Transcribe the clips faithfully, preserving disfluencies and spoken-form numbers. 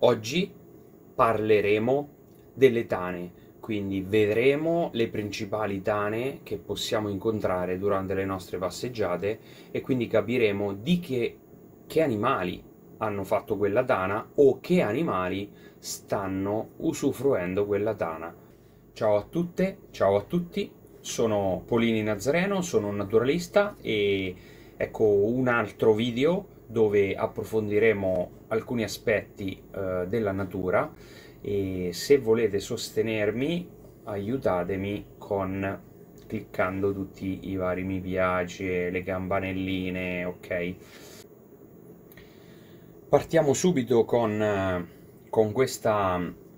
Oggi parleremo delle tane, quindi vedremo le principali tane che possiamo incontrare durante le nostre passeggiate e quindi capiremo di che, che animali hanno fatto quella tana o che animali stanno usufruendo quella tana. Ciao a tutte, ciao a tutti, sono Polini Nazareno, sono un naturalista e ecco un altro video dove approfondiremo alcuni aspetti eh, della natura e se volete sostenermi aiutatemi con cliccando tutti i vari mi piace, le campanelline, ok? Partiamo subito con, eh, con questa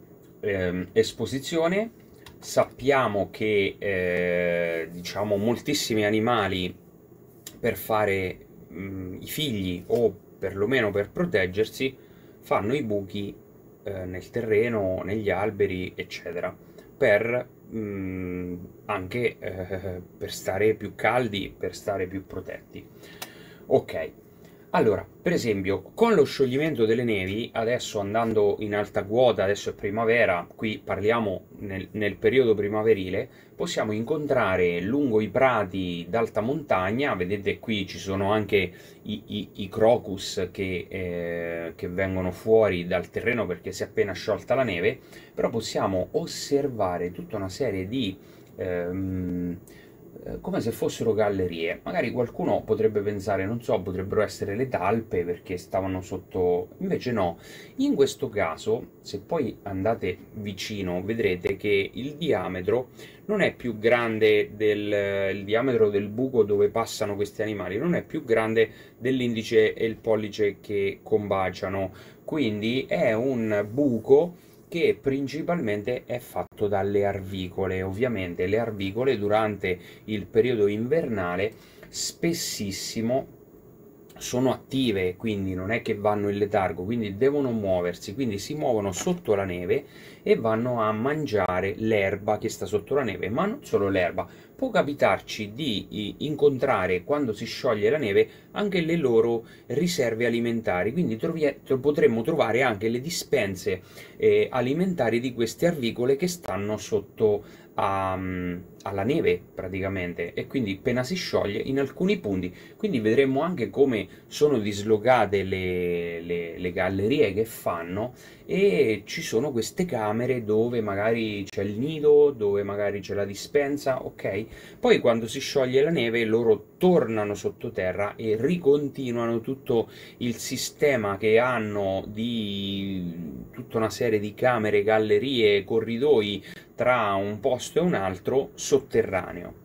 eh, esposizione. Sappiamo che eh, diciamo moltissimi animali per fare mh, i figli o perlomeno per proteggersi fanno i buchi eh, nel terreno, negli alberi, eccetera, per mh, anche eh, per stare più caldi, per stare più protetti. Ok, allora, per esempio, con lo scioglimento delle nevi, adesso andando in alta quota, adesso è primavera, qui parliamo nel, nel periodo primaverile, possiamo incontrare lungo i prati d'alta montagna, vedete qui ci sono anche i, i, i crocus che, eh, che vengono fuori dal terreno perché si è appena sciolta la neve, però possiamo osservare tutta una serie di ehm, come se fossero gallerie. Magari qualcuno potrebbe pensare, non so, potrebbero essere le talpe perché stavano sotto... Invece no. In questo caso, se poi andate vicino, vedrete che il diametro non è più grande del il diametro del buco dove passano questi animali, non è più grande dell'indice e il pollice che combaciano. Quindi è un buco che principalmente è fatto dalle arvicole. Ovviamente le arvicole durante il periodo invernale spessissimo sono attive, quindi non è che vanno in letargo, quindi devono muoversi, quindi si muovono sotto la neve e vanno a mangiare l'erba che sta sotto la neve, ma non solo l'erba, può capitarci di incontrare quando si scioglie la neve anche le loro riserve alimentari, quindi potremmo trovare anche le dispense eh, alimentari di queste arvicole che stanno sotto a, alla neve praticamente, e quindi appena si scioglie in alcuni punti, quindi vedremo anche come sono dislocate le, le, le gallerie che fanno, e ci sono queste camere dove magari c'è il nido, dove magari c'è la dispensa, ok? Poi quando si scioglie la neve loro tornano sottoterra e ricontinuano tutto il sistema che hanno di tutta una serie di camere, gallerie, corridoi tra un posto e un altro sotterraneo.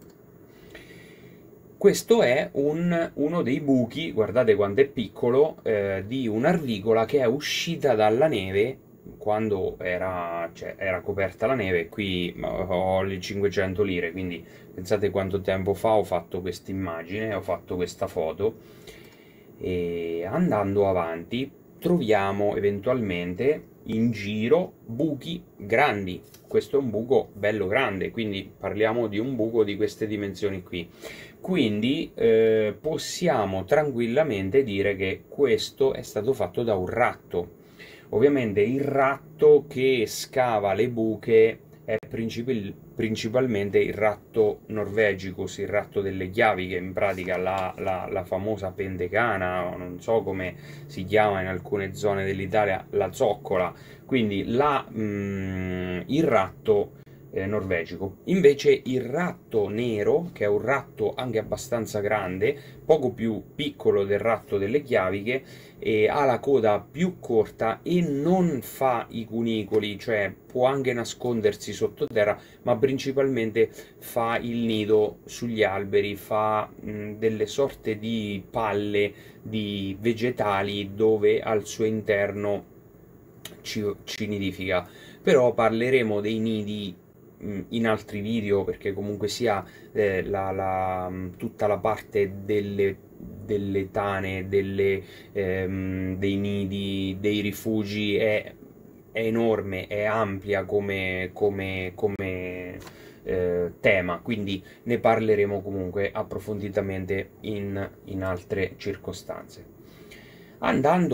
Questo è un, uno dei buchi, guardate quanto è piccolo, eh, di un'arvicola che è uscita dalla neve quando era, cioè, era coperta la neve. Qui ho le cinquecento lire, quindi pensate quanto tempo fa ho fatto questa immagine, ho fatto questa foto. E andando avanti troviamo eventualmente in giro buchi grandi. Questo è un buco bello grande, quindi parliamo di un buco di queste dimensioni qui. Quindi eh, possiamo tranquillamente dire che questo è stato fatto da un ratto. Ovviamente il ratto che scava le buche è principal principalmente il ratto norvegicus, il ratto delle chiaviche, in pratica la, la, la famosa pentecana, non so come si chiama in alcune zone dell'Italia, la zoccola, quindi la, mh, il ratto eh, norvegico. Invece il ratto nero, che è un ratto anche abbastanza grande, poco più piccolo del ratto delle chiaviche, e ha la coda più corta e non fa i cunicoli, cioè può anche nascondersi sottoterra, ma principalmente fa il nido sugli alberi, fa mh, delle sorte di palle di vegetali dove al suo interno ci, ci nidifica. Però parleremo dei nidi in altri video, perché comunque sia eh, la, la, tutta la parte delle, delle tane, delle, ehm, dei nidi, dei rifugi è, è enorme, è ampia come, come, come eh, tema, quindi ne parleremo comunque approfonditamente in, in altre circostanze. Andando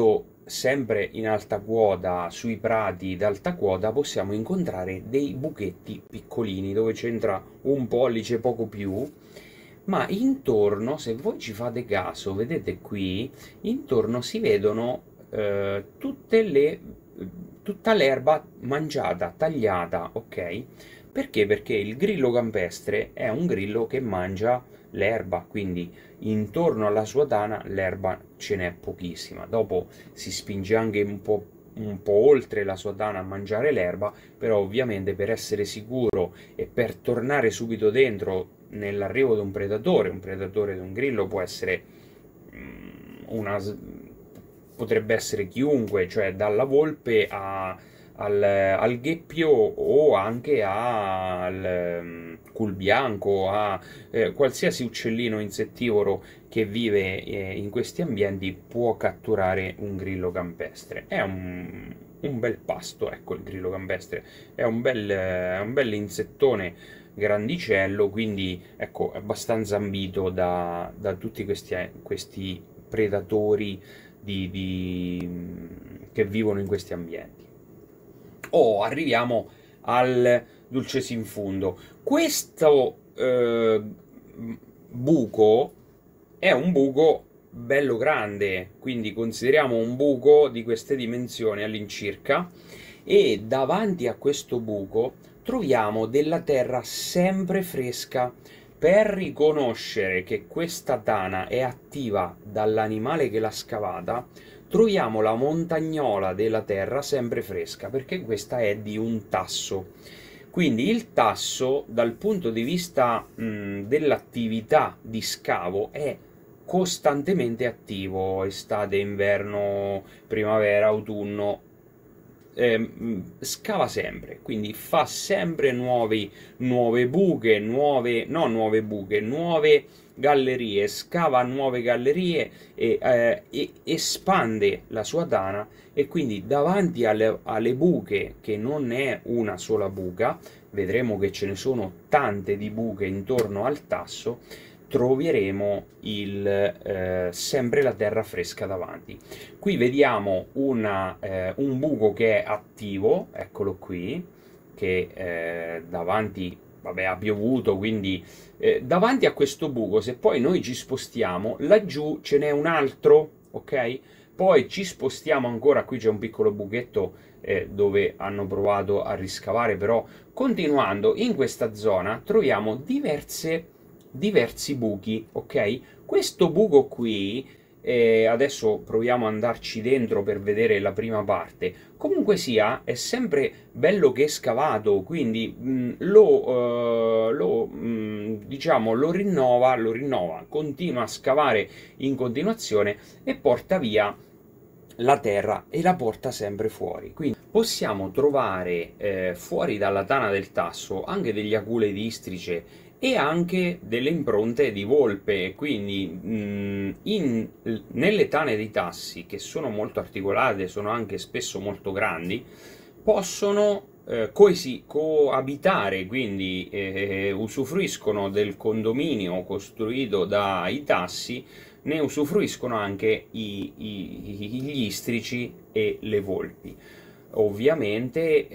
sempre in alta quota, sui prati d'alta quota, possiamo incontrare dei buchetti piccolini dove c'entra un pollice, poco più, ma intorno, se voi ci fate caso, vedete qui, intorno si vedono eh, tutte le, tutta l'erba mangiata, tagliata, ok? Perché? Perché il grillo campestre è un grillo che mangia l'erba, quindi intorno alla sua tana l'erba ce n'è pochissima. Dopo si spinge anche un po', un po' oltre la sua tana a mangiare l'erba, però ovviamente per essere sicuro e per tornare subito dentro nell'arrivo di un predatore, un predatore di un grillo può essere una, potrebbe essere chiunque, cioè dalla volpe a, al, al gheppio o anche al um, culbianco, a eh, qualsiasi uccellino insettivoro che vive eh, in questi ambienti può catturare un grillo campestre. È un, un bel pasto, ecco, il grillo campestre è un bel, è un bel insettone grandicello, quindi ecco, è abbastanza ambito da, da tutti questi, questi predatori di, di, che vivono in questi ambienti. Oh, arriviamo al dulces in fundo. Questo eh, buco è un buco bello grande, quindi consideriamo un buco di queste dimensioni all'incirca, e davanti a questo buco troviamo della terra sempre fresca. Per riconoscere che questa tana è attiva dall'animale che l'ha scavata, troviamo la montagnola della terra sempre fresca, perché questa è di un tasso. Quindi il tasso, dal punto di vista dell'attività di scavo, è costantemente attivo, estate, inverno, primavera, autunno, eh, scava sempre, quindi fa sempre nuovi, nuove buche, nuove, no nuove buche, nuove gallerie, scava nuove gallerie e, eh, e espande la sua tana, e quindi davanti alle, alle buche, che non è una sola buca, vedremo che ce ne sono tante di buche intorno al tasso, troveremo il, eh, sempre la terra fresca davanti. Qui vediamo una, eh, un buco che è attivo, eccolo qui, che eh, davanti, vabbè, ha piovuto, quindi eh, davanti a questo buco, se poi noi ci spostiamo, laggiù ce n'è un altro, ok? Poi ci spostiamo ancora, qui c'è un piccolo buchetto eh, dove hanno provato a riscavare, però continuando in questa zona troviamo diverse diversi buchi, ok? Questo buco qui, eh, adesso proviamo ad andarci dentro per vedere la prima parte, comunque sia è sempre bello che è scavato, quindi mh, lo, uh, lo mh, diciamo lo rinnova, lo rinnova, continua a scavare in continuazione e porta via la terra e la porta sempre fuori. Quindi possiamo trovare eh, fuori dalla tana del tasso anche degli acule di istrice e anche delle impronte di volpe, quindi mh, in, nelle tane dei tassi, che sono molto articolate, sono anche spesso molto grandi, possono eh, coesi, coabitare, quindi eh, usufruiscono del condominio costruito dai tassi, ne usufruiscono anche i, i, gli istrici e le volpi. Ovviamente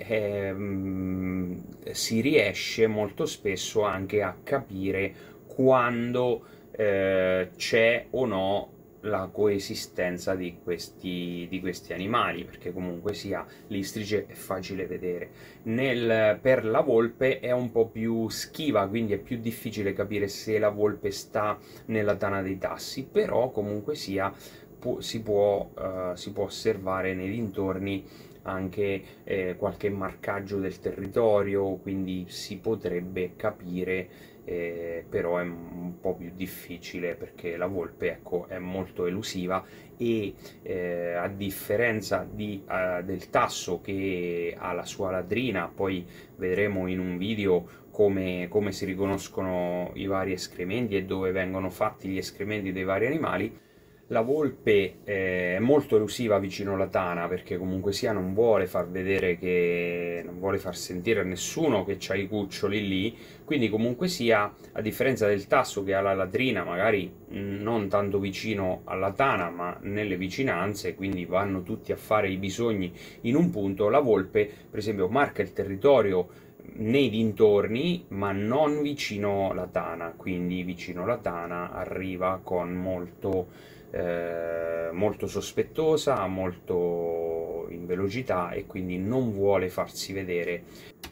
ehm, si riesce molto spesso anche a capire quando eh, c'è o no la coesistenza di questi, di questi animali, perché comunque sia l'istrice è facile vedere. Nel, per la volpe è un po' più schiva, quindi è più difficile capire se la volpe sta nella tana dei tassi, però comunque sia pu si, può, uh, si può osservare nei dintorni anche eh, qualche marcaggio del territorio, quindi si potrebbe capire, eh, però è un po' più difficile perché la volpe, ecco, è molto elusiva e eh, a differenza di, uh, del tasso, che ha la sua ladrina, poi vedremo in un video come, come si riconoscono i vari escrementi e dove vengono fatti gli escrementi dei vari animali, La volpe eh, è molto elusiva vicino alla tana, perché comunque sia non vuole far vedere che non vuole far sentire a nessuno che c'ha i cuccioli lì, quindi comunque sia, a differenza del tasso che ha la ladrina, magari non tanto vicino alla tana ma nelle vicinanze, quindi vanno tutti a fare i bisogni in un punto, la volpe per esempio marca il territorio nei dintorni ma non vicino alla tana, quindi vicino alla tana arriva con molto Eh, molto sospettosa, molto in velocità, e quindi non vuole farsi vedere.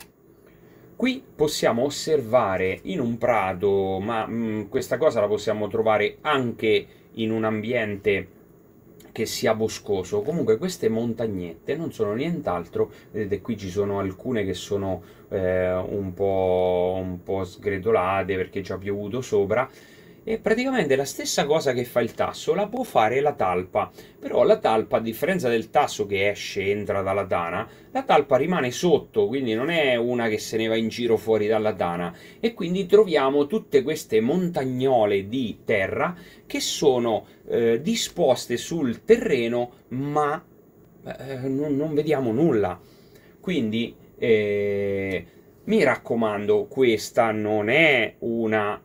Qui possiamo osservare in un prato, ma mh, questa cosa la possiamo trovare anche in un ambiente che sia boscoso. Comunque queste montagnette non sono nient'altro, vedete qui ci sono alcune che sono eh, un po', un po' sgretolate perché ci ha piovuto sopra, e praticamente la stessa cosa che fa il tasso la può fare la talpa, però la talpa, a differenza del tasso che esce e entra dalla tana, la talpa rimane sotto, quindi non è una che se ne va in giro fuori dalla tana, e quindi troviamo tutte queste montagnole di terra che sono eh, disposte sul terreno, ma eh, non, non vediamo nulla. Quindi eh, mi raccomando, questa non è una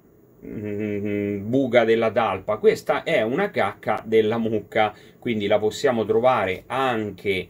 buca della talpa, questa è una cacca della mucca, quindi la possiamo trovare anche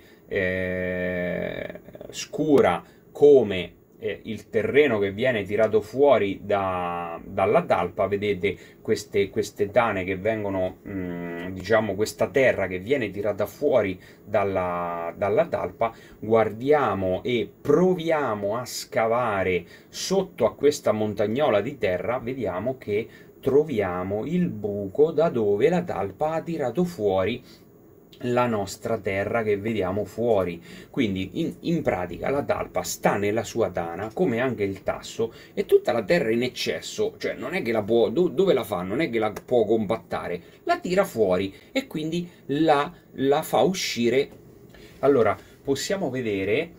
eh, scura come eh, il terreno che viene tirato fuori da, dalla talpa. Vedete queste, queste tane che vengono, mh, diciamo questa terra che viene tirata fuori dalla, dalla talpa. Guardiamo e proviamo a scavare sotto a questa montagnola di terra, vediamo che troviamo il buco da dove la talpa ha tirato fuori la nostra terra che vediamo fuori. Quindi in, in pratica la talpa sta nella sua tana, come anche il tasso, e tutta la terra in eccesso, cioè non è che la può, do, dove la fa? Non è che la può compattare, la tira fuori e quindi la, la fa uscire. Allora possiamo vedere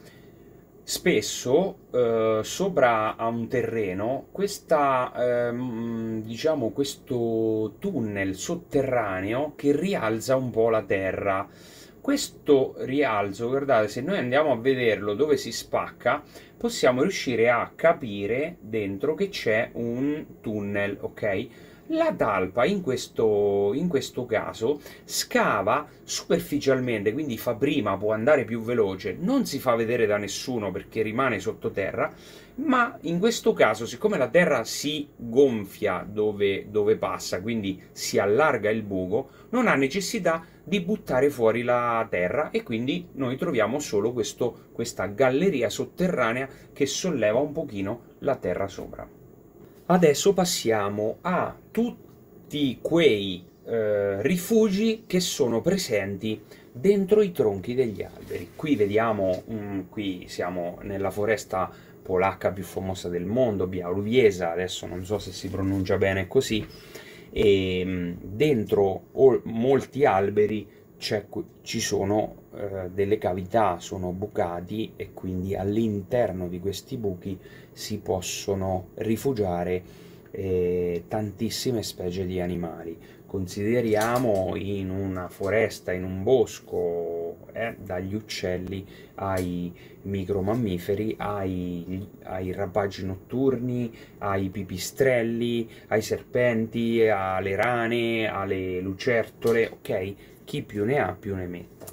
spesso eh, sopra a un terreno questa, ehm, diciamo, questo tunnel sotterraneo che rialza un po' la terra. Questo rialzo, guardate, se noi andiamo a vederlo dove si spacca, possiamo riuscire a capire dentro che c'è un tunnel, ok? La talpa in questo, in questo caso scava superficialmente, quindi fa prima, può andare più veloce, non si fa vedere da nessuno perché rimane sottoterra, ma in questo caso, siccome la terra si gonfia dove, dove passa, quindi si allarga il buco, non ha necessità di buttare fuori la terra, e quindi noi troviamo solo questo, questa galleria sotterranea che solleva un pochino la terra sopra. Adesso passiamo a tutti quei eh, rifugi che sono presenti dentro i tronchi degli alberi. Qui vediamo, um, qui siamo nella foresta polacca più famosa del mondo, Białowieża, adesso non so se si pronuncia bene così, e um, dentro oh, molti alberi ci sono eh, delle cavità, sono bucati, e quindi all'interno di questi buchi si possono rifugiare eh, tantissime specie di animali. Consideriamo in una foresta, in un bosco, eh, dagli uccelli ai micromammiferi, ai, ai rapagi notturni, ai pipistrelli, ai serpenti, alle rane, alle lucertole, ok? Chi più ne ha più ne metta.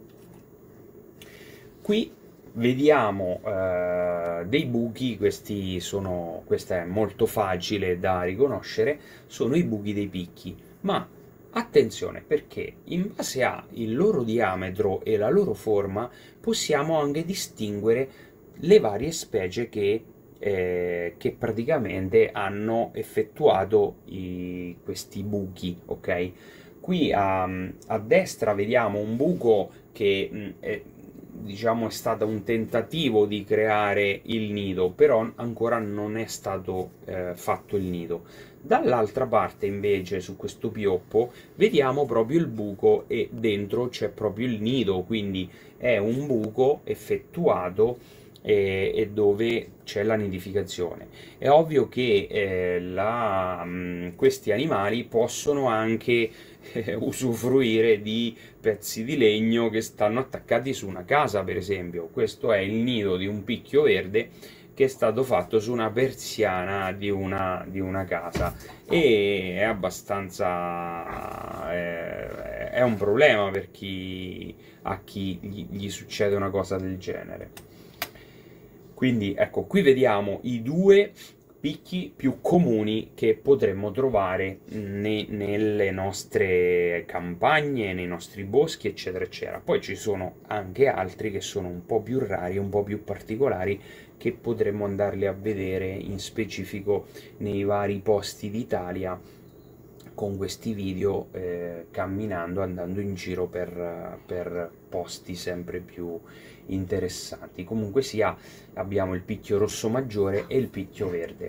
Qui vediamo eh, dei buchi, questi sono, questo è molto facile da riconoscere, sono i buchi dei picchi, ma attenzione, perché in base al loro diametro e la loro forma possiamo anche distinguere le varie specie che, eh, che praticamente hanno effettuato i, questi buchi, ok? Qui a, a destra vediamo un buco che mh, è, diciamo, è stato un tentativo di creare il nido, però ancora non è stato eh, fatto il nido. Dall'altra parte invece, su questo pioppo, vediamo proprio il buco e dentro c'è proprio il nido, quindi è un buco effettuato e, e dove c'è la nidificazione. È ovvio che eh, la, mh, questi animali possono anche eh, usufruire di pezzi di legno che stanno attaccati su una casa, per esempio. Questo è il nido di un picchio verde che è stato fatto su una persiana di una, di una casa, e è abbastanza eh, è un problema per chi a chi gli, gli succede una cosa del genere. Quindi ecco, qui vediamo i due picchi più comuni che potremmo trovare ne- nelle nostre campagne, nei nostri boschi, eccetera, eccetera. Poi ci sono anche altri che sono un po' più rari, un po' più particolari, che potremmo andarli a vedere in specifico nei vari posti d'Italia con questi video, eh, camminando, andando in giro per, per posti sempre più interessanti. Comunque sia, abbiamo il picchio rosso maggiore e il picchio verde.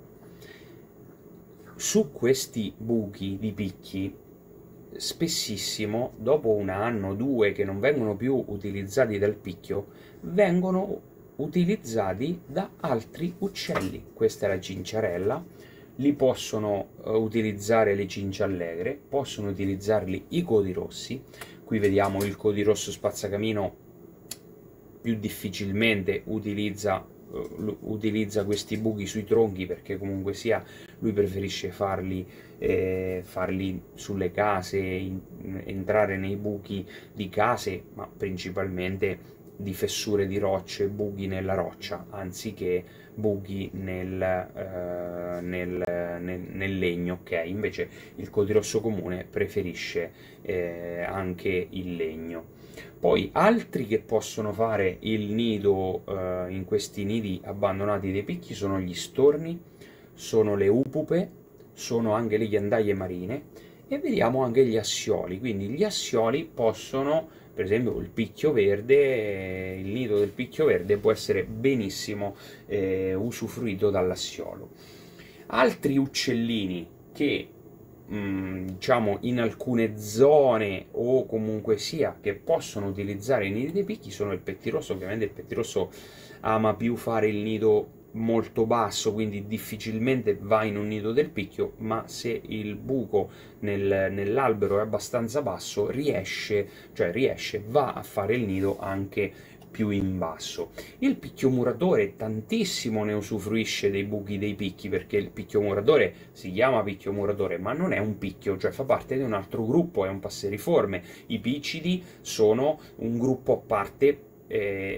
Su questi buchi di picchi, spessissimo, dopo un anno o due che non vengono più utilizzati dal picchio, vengono utilizzati da altri uccelli. Questa è la cinciarella, li possono uh, utilizzare le cinciallegre, possono utilizzarli i codirossi. Qui vediamo il codirosso spazzacamino più difficilmente utilizza, uh, utilizza questi buchi sui tronchi, perché comunque sia lui preferisce farli, eh, farli sulle case, in, entrare nei buchi di case, ma principalmente di fessure di rocce, buchi nella roccia, anziché buchi nel, eh, nel, nel, nel legno, ok? Invece il codirosso comune preferisce eh, anche il legno. Poi altri che possono fare il nido eh, in questi nidi abbandonati dei picchi sono gli storni, sono le upupe, sono anche le ghiandaie marine, e vediamo anche gli assioli. Quindi gli assioli possono, per esempio il picchio verde, il nido del picchio verde può essere benissimo eh, usufruito dall'assiolo. Altri uccellini che mh, diciamo in alcune zone, o comunque sia, che possono utilizzare i nidi dei picchi sono il pettirosso. Ovviamente il pettirosso ama più fare il nido molto basso, quindi difficilmente va in un nido del picchio, ma se il buco nel, nell'albero è abbastanza basso, riesce, cioè riesce, va a fare il nido anche più in basso. Il picchio muratore tantissimo ne usufruisce dei buchi dei picchi, perché il picchio muratore si chiama picchio muratore, ma non è un picchio, cioè fa parte di un altro gruppo, è un passeriforme. I picciidi sono un gruppo a parte e,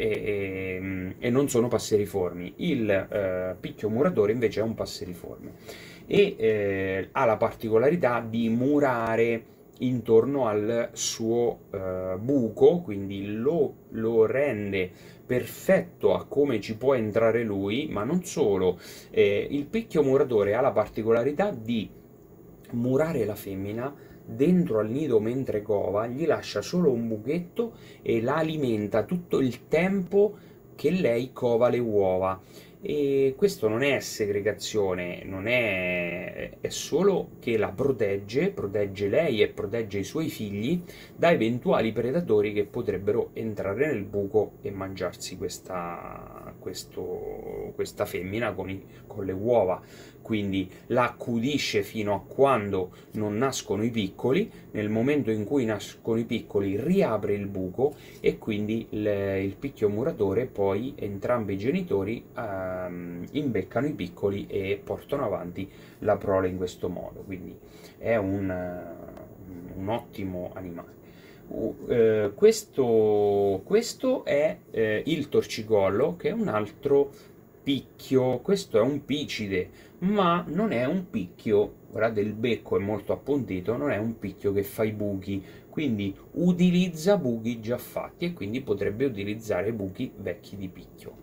e, e non sono passeriformi. Il eh, picchio muratore invece è un passeriforme e eh, ha la particolarità di murare intorno al suo eh, buco, quindi lo, lo rende perfetto a come ci può entrare lui. Ma non solo, eh, il picchio muratore ha la particolarità di murare la femmina dentro al nido mentre cova, gli lascia solo un buchetto e la alimenta tutto il tempo che lei cova le uova. E questo non è segregazione, non è, è solo che la protegge, protegge lei e protegge i suoi figli da eventuali predatori che potrebbero entrare nel buco e mangiarsi questa, questo, questa femmina con, i, con le uova. Quindi la accudisce fino a quando non nascono i piccoli. Nel momento in cui nascono i piccoli riapre il buco, e quindi il, il picchio muratore, poi entrambi i genitori ehm, imbeccano i piccoli e portano avanti la prole in questo modo. Quindi è un, un ottimo animale. Uh, eh, questo, questo è eh, il torcicollo, che è un altro picchio. Questo è un picide, ma non è un picchio, guardate il becco è molto appuntito, non è un picchio che fa i buchi, quindi utilizza buchi già fatti, e quindi potrebbe utilizzare buchi vecchi di picchio.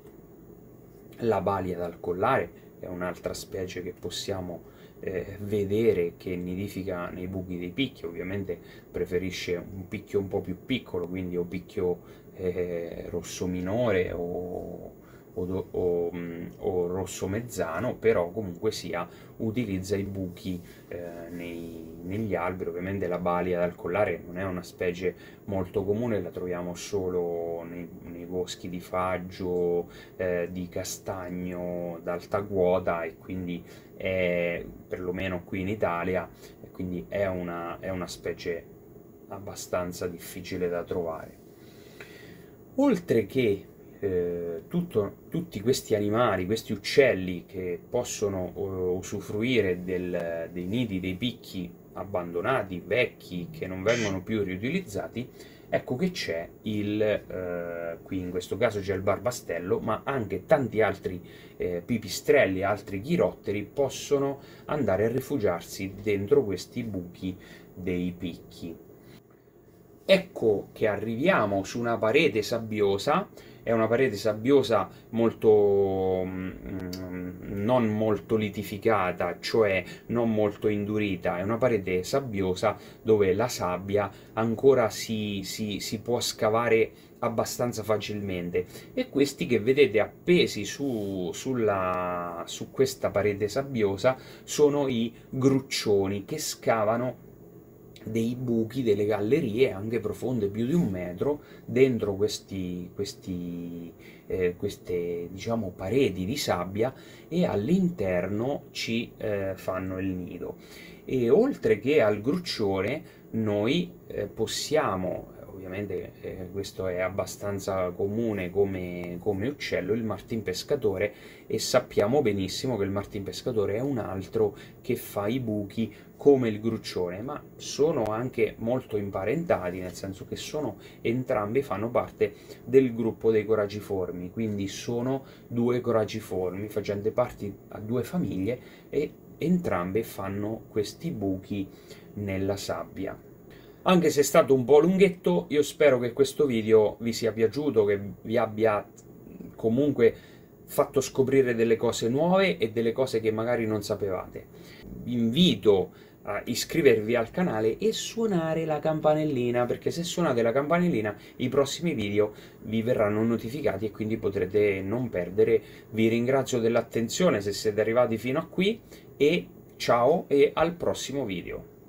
La balia dal collare è un'altra specie che possiamo eh, vedere che nidifica nei buchi dei picchi. Ovviamente preferisce un picchio un po' più piccolo, quindi o picchio eh, rosso minore o, o, do, o, mh, o rosso mezzano, però comunque sia utilizza i buchi eh, nei, negli alberi. Ovviamente la balia dal collare non è una specie molto comune, la troviamo solo nei, nei boschi di faggio, eh, di castagno d'alta quota, e quindi è, perlomeno qui in Italia, e quindi è una, è una specie abbastanza difficile da trovare. Oltre che eh, tutto, tutti questi animali, questi uccelli che possono uh, usufruire del, dei nidi, dei picchi abbandonati, vecchi, che non vengono più riutilizzati, ecco che c'è il, eh, qui in questo caso c'è il barbastello, ma anche tanti altri eh, pipistrelli, altri chirotteri possono andare a rifugiarsi dentro questi buchi dei picchi. Ecco che arriviamo su una parete sabbiosa. È una parete sabbiosa molto mm, non molto litificata, cioè non molto indurita, è una parete sabbiosa dove la sabbia ancora si, si, si può scavare abbastanza facilmente, e questi che vedete appesi su, sulla, su questa parete sabbiosa sono i gruccioni che scavano dei buchi, delle gallerie anche profonde più di un metro dentro questi, questi, eh, queste diciamo pareti di sabbia, e all'interno ci eh, fanno il nido. E oltre che al gruccione noi eh, possiamo, ovviamente eh, questo è abbastanza comune come, come uccello, il martinpescatore, e sappiamo benissimo che il martinpescatore è un altro che fa i buchi come il gruccione, ma sono anche molto imparentati, nel senso che sono entrambi fanno parte del gruppo dei coragiformi, quindi sono due coragiformi facenti parte a due famiglie, e entrambe fanno questi buchi nella sabbia. Anche se è stato un po' lunghetto, io spero che questo video vi sia piaciuto, che vi abbia comunque fatto scoprire delle cose nuove e delle cose che magari non sapevate. Vi invito a iscrivervi al canale e suonare la campanellina, perché se suonate la campanellina i prossimi video vi verranno notificati e quindi potrete non perdere. Vi ringrazio dell'attenzione se siete arrivati fino a qui, e ciao e al prossimo video.